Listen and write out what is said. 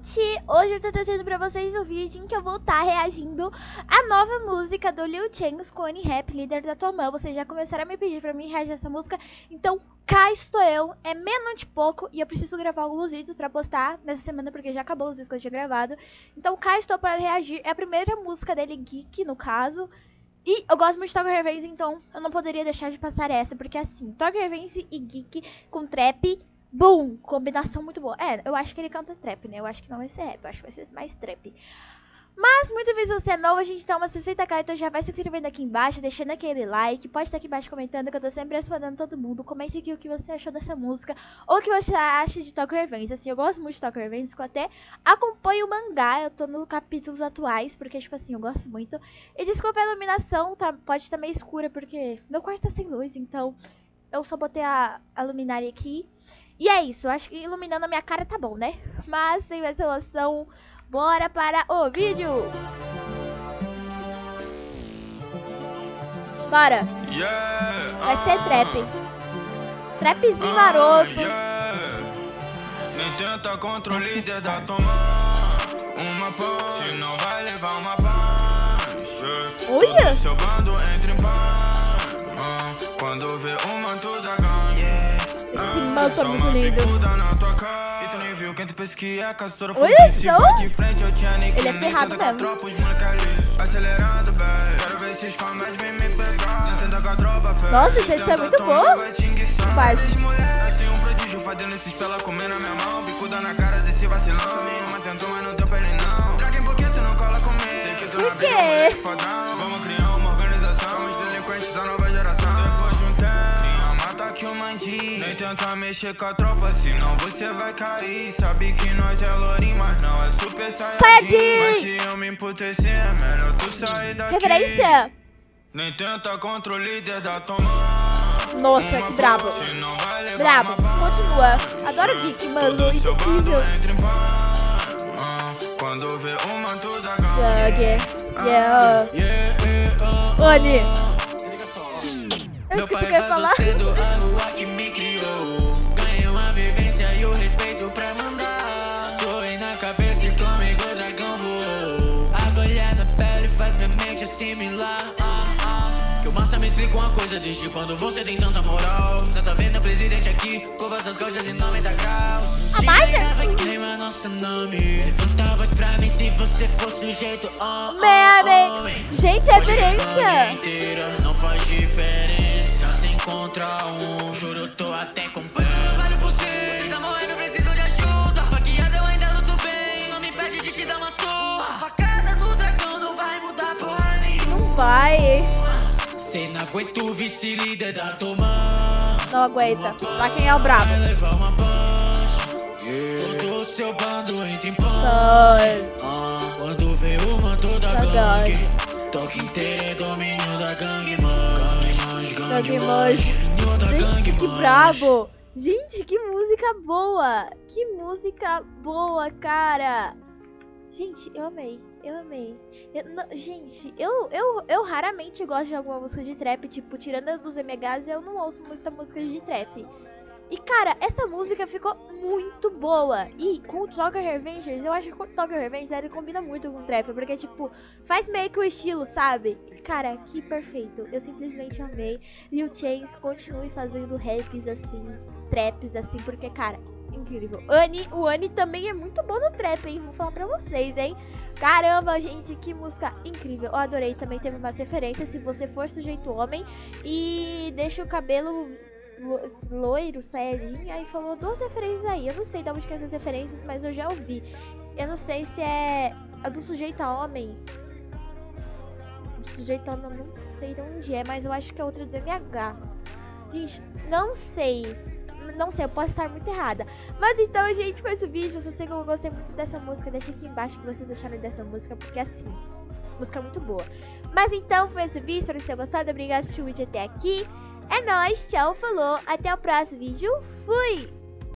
gente! Hoje eu tô trazendo pra vocês o vídeo em que eu vou estar reagindo à nova música do Lil Chance com Annie Rap, Líder da Tua Mão. Vocês já começaram a me pedir pra mim reagir a essa música, então cá estou eu. É meia-noite e pouco e eu preciso gravar alguns vídeos pra postar nessa semana porque já acabou os vídeos que eu tinha gravado. Então cá estou para reagir. É a primeira música dele, Geek, no caso. E eu gosto muito de Tokyo Revenge, então eu não poderia deixar de passar essa, porque assim, Tokyo Revenge e Geek com trap, boom, combinação muito boa. É, eu acho que ele canta trap, né? Eu acho que não vai ser rap, eu acho que vai ser mais trap. Mas, muita vez você é novo, a gente tá umas 60k, então já vai se inscrevendo aqui embaixo, deixando aquele like. Pode estar aqui embaixo comentando, que eu tô sempre respondendo todo mundo. Comente aqui o que você achou dessa música, ou o que você acha de Tokyo Revenge. Assim, eu gosto muito de Tokyo Revenge, que eu até acompanho o mangá. Eu tô nos capítulos atuais, porque, tipo assim, eu gosto muito. E desculpa a iluminação, tá, pode estar meio escura, porque meu quarto tá sem luz, então eu só botei a luminária aqui. E é isso, acho que iluminando a minha cara tá bom, né? Mas, sem mais enrolação, bora para o vídeo! Bora! Vai ser trap. Trapzinho maroto. Nem tenta contra o líder da tua mão. Uma punch, não vai levar uma punch. Olha! Todo seu bando entra em pânico. Quando vê o manto da gangue. Esse manto é muito lindo. Na tua cara. E tu nem viu quem tu pensa que é castora. Olha só! De frente, eu tinha nem ele é ferrado mesmo. Tropa, os moleque é liso. Acelerando, bem. Quero ver esses comédios vem me pegar. Nem tenta com a tropa, fé. Nossa, esse é muito bom. Faz. Assim um prodígio, fazendo esses pela comer na minha mão. Bicuda na cara desse vacilão. Nenhuma tentou, mas não deu pra ele não. Traga em porque tu não cola comigo. Sei que tu por quê? Fodão. Vamos criar uma organização. Somos delinquentes da nova geração. Depois de um tempo, cria mata que o mandi. Nem tenta mexer com a tropa, senão você vai cair. Sabe que nós é lourinho, mas não é super saiyajin. Mas se eu me emputecer, é melhor tu sair daqui. Referência. Nem tenta contra o líder da tua mão. Nossa, que brabo. Brabo, continua. Adoro Geek, mano. Isso é incrível. Quando vê o manto da Yeah. Oni. Eu meu esqueci o pai que eu ia falar. cedo, a rua que me criou. Ganhei uma vivência e o respeito pra mandar. Doei na cabeça e comigo o dragão voou. Agulha na pele faz minha mente assimilar. Que o massa me explica uma coisa desde quando você tem tanta moral. Tá vendo presidente aqui, curva essas coisas em 90 graus. A Biden? Vai queimar nosso nome. Levanta a voz pra mim se você for sujeito. Gente, referência. Inteira não faz diferença. Se encontrar um, juro, eu tô até comprando. Vale por você. Você tá morrendo, preciso de ajuda. Faqueada, eu ainda luto bem. Não me pede de te dar uma surra. Facada no dragão não vai mudar porra nenhuma. Não vai. Cê não aguenta o vice-líder da turma. Não aguenta. Lá quem é o brabo. Vai levar uma punch. Todo o seu bando entra em pânico. Quando vê o manto da gangue. Toque inteiro é domínio da gangue, Gangue manjo. Gente, que brabo. Gente, que música boa. Que música boa, cara. Gente, eu amei. Gente, eu raramente gosto de alguma música de trap. Tipo, tirando a dos MHs, eu não ouço muita música de trap. E, cara, essa música ficou muito boa. E com o Tokyo Revengers, eu acho que o Tokyo Revengers ele combina muito com o trap. Porque, tipo, faz meio que o estilo, sabe? Cara, que perfeito. Eu simplesmente amei. Lil Chance continue fazendo raps assim, traps assim, porque, cara, incrível. O Annie também é muito bom no trap, hein? Vou falar pra vocês, hein? Caramba, gente, que música incrível. Eu adorei, também teve umas referências. Se você for sujeito homem e deixa o cabelo loiro, saiyajin, aí falou duas referências aí. Eu não sei de onde que é essas referências, mas eu já ouvi. Eu não sei se é a do sujeito a homem. Do sujeito a homem eu não sei de onde é, mas eu acho que é outra do MH. Gente, não sei, eu posso estar muito errada. Mas então, gente, foi esse vídeo. Se você gostei muito dessa música, deixa aqui embaixo o que vocês acharam dessa música, porque assim, música muito boa. Mas então, foi esse vídeo, espero que vocês tenham gostado. Obrigada por assistir o vídeo até aqui. É nóis, tchau, falou, até o próximo vídeo, fui!